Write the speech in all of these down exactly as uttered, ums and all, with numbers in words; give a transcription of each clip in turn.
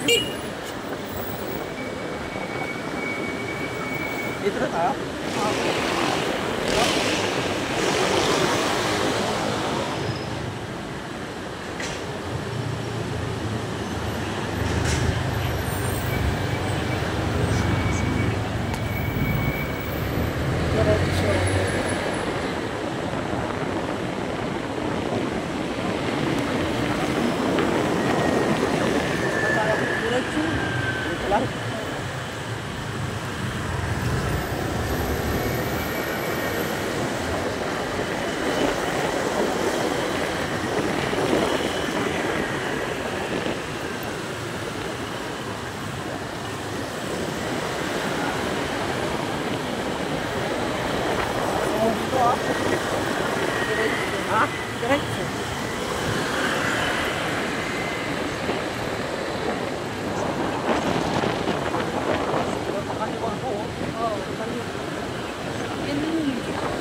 Dito na tayo? Ha? Diretso. Pakaliwa ko. Oo, kaliwa. Yan yun.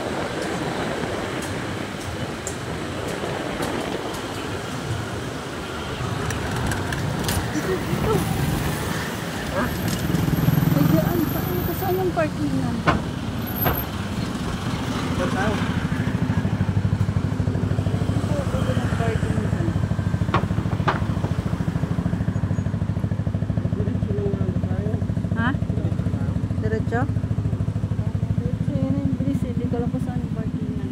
Dito, dito. Ha? Ay, dyan. Saan, saan yung parkingan? Dito tayo. Diretso? Diretso yun yung bilis eh. Di ko alam kung saan yung parkingan.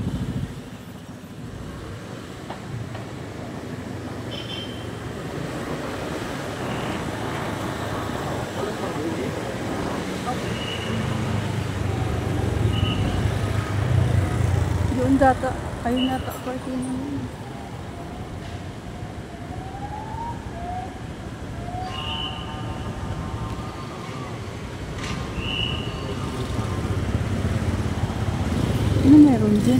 Yun data. Ayun data parkingan yun. Ano meron dyan?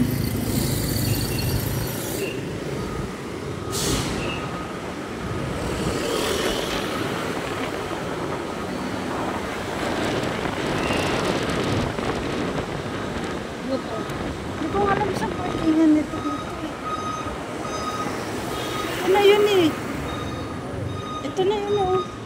Hindi ko alam sa parkingan nito dito eh. Ito na yun eh. Ito na yun oh.